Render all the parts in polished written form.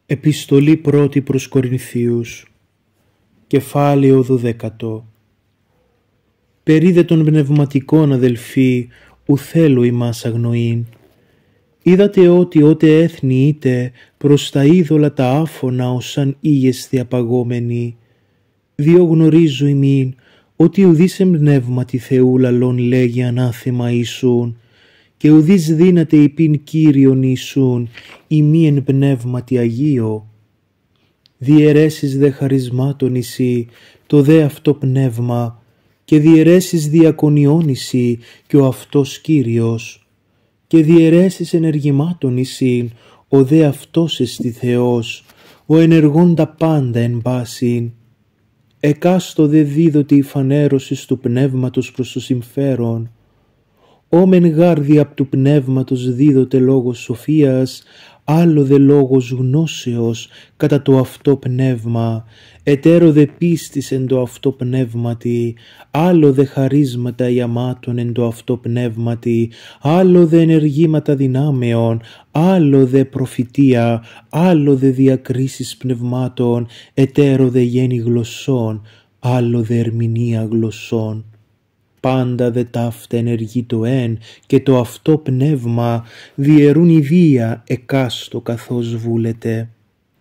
Επιστολή πρώτη προς Κορινθίους, κεφάλαιο 12. Περίδε των πνευματικών, αδελφοί, ου θέλω ημάς αγνοήν. Είδατε ότι ότε έθνη είτε προς τα είδωλα τα άφωνα όσαν ήγεσθε απαγόμενοι. Διό γνωρίζω ημίν ότι ουδείς εμπνεύματι Θεού λαλών λέγει ανάθεμα Ιησούν, και ουδείς δύναται υπήν Κύριον Ιησούν, ημί εν πνεύματι Αγίο. Διαιρέσεις δε χαρισμάτων εσύ, το δε αυτό πνεύμα, και διαιρέσεις διακονιών εσύ, και ο αυτός Κύριος. Και διαιρέσεις ενεργημάτων εσύ, ο δε αυτός εστι Θεός, ο ενεργών τα πάντα εν πάσιν. Εκάστο δίδοτη η φανέρωσης του πνεύματος προς το συμφέρον. Όμεν γάρδι απ' του πνεύματος δίδοτε λόγος σοφίας, άλλο δε λόγος γνώσεως κατά το αυτό πνεύμα, ετέρω δε πίστης εν το αυτό πνεύματι, άλλο δε χαρίσματα ιαμάτων εν το αυτό πνεύματι, άλλο δε ενεργήματα δυνάμεων, άλλο δε προφητεία, άλλο δε διακρίσεις πνευμάτων, ετέρω δε γέννη γλωσσών, άλλο δε ερμηνεία γλωσσών. Πάντα δε ταύτα ενεργεί το εν και το αυτό πνεύμα, διαιρούν ιδία εκάστο καθώς βούλεται.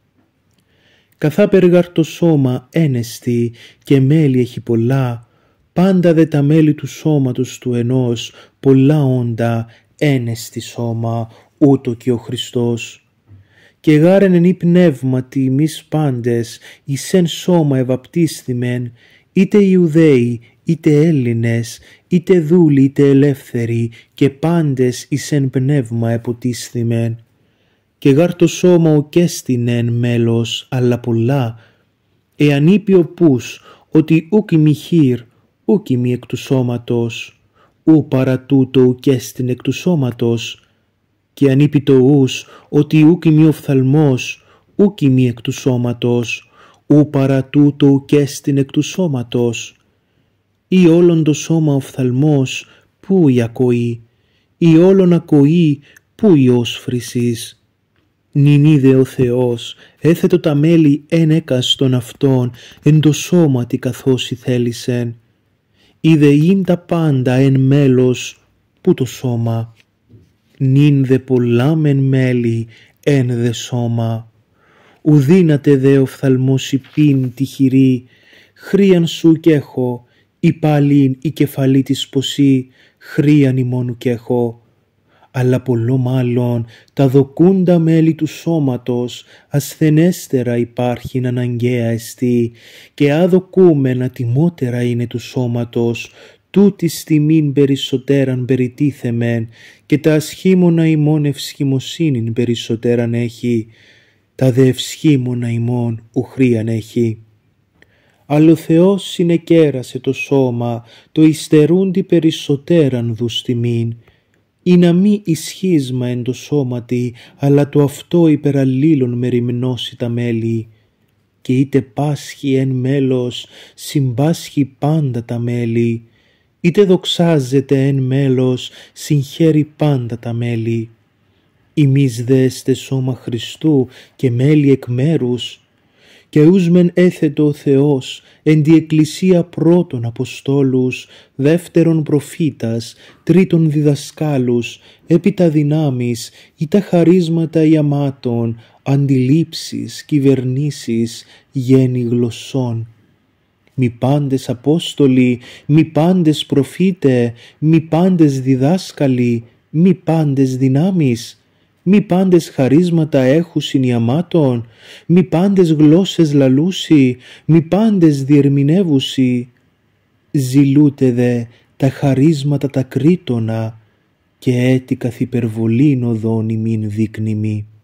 Καθά περγάρ το σώμα ένεστη και μέλη έχει πολλά, πάντα δε τα μέλη του σώματος του ενός πολλά όντα ένεστη σώμα, ούτω και ο Χριστός. Και γάρεν εν ή πνεύματι εμείς πάντες εις εν σώμα ευαπτίσθημεν, είτε Ιουδαίοι είτε Έλληνες, είτε δούλοι είτε ελεύθεροι, και πάντες εις εν πνεύμα εποτίσθημεν. Και γάρ το σώμα ουκέστην εν μέλος, αλλά πολλά, εάν είπε ο πούς ότι ούκ ημι χείρ, ούκ ημι εκ του σώματος, ου παρά τούτο ουκέστην εκ του σώματος, και αν είπε το ους ότι ούκ ημι οφθαλμός, ούκ ημι εκ του σώματος, ου παρά τούτο ουκέστην εκ του σώματος. Ή όλον το σώμα οφθαλμός, πού η ακοή, ή όλον ακοή, πού η όσφρησης. Νην είδε ο Θεός, έθετο τα μέλη εν έκαστον αυτών, εν το σώματι καθώς ηθέλησεν. Είδε ειν τα πάντα εν μέλος, πού το σώμα. Νην δε πολλά μεν μέλη, εν δε σώμα. Ουδύναται δε οφθαλμός υπήν τη χειρή, χρίαν σου κι έχω, ή πάλιν η κεφαλή της ποσή, χρίαν ημώνου κι έχω. Αλλά πολλό μάλλον τα δοκούντα μέλη του σώματος ασθενέστερα υπάρχειν αναγκαία εστί, και άδοκούμενα τιμότερα είναι του σώματος, τούτης τιμήν περισσότεραν περιτίθεμεν, και τα ασχήμωνα ημών ευσχημοσύνην περισσότεραν έχει, τα δε ευσχήμωνα ημών ουχρίαν έχει. Αλλά ο Θεός συνεκέρασε το σώμα, το υστερούντι περισσότεραν δους τιμήν, ή να μη ισχύσμα εν το σώματι, αλλά το αυτό υπεραλλήλων μεριμνώσει τα μέλη. Και είτε πάσχει εν μέλος, συμπάσχει πάντα τα μέλη, είτε δοξάζεται εν μέλος, συγχαίρει πάντα τα μέλη. Ημείς δέστε σώμα Χριστού και μέλη εκ μέρους, και ούς μεν έθετο ο Θεός εν τη εκκλησία πρώτον Αποστόλους, δεύτερον προφήτας, τρίτον διδασκάλους, έπειτα δυνάμεις ή τα χαρίσματα ιαμάτων, αντιλήψεις, κυβερνήσεις, γέννη γλωσσών. Μη πάντες Απόστολοι, μη πάντες προφήτε, μη πάντες διδάσκαλοι, μη πάντες δυνάμεις, μη πάντες χαρίσματα έχουσιν ιαμάτων, μη πάντες γλώσσες λαλούσι, μη πάντες διερμηνεύουσι. Ζηλούτε δε τα χαρίσματα τα κρίτωνα, και έτη καθ' υπερβολήν οδόν ημίν δείκνημι.